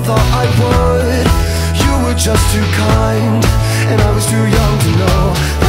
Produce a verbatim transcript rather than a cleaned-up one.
thought I would. You were just too kind, and I was too young to know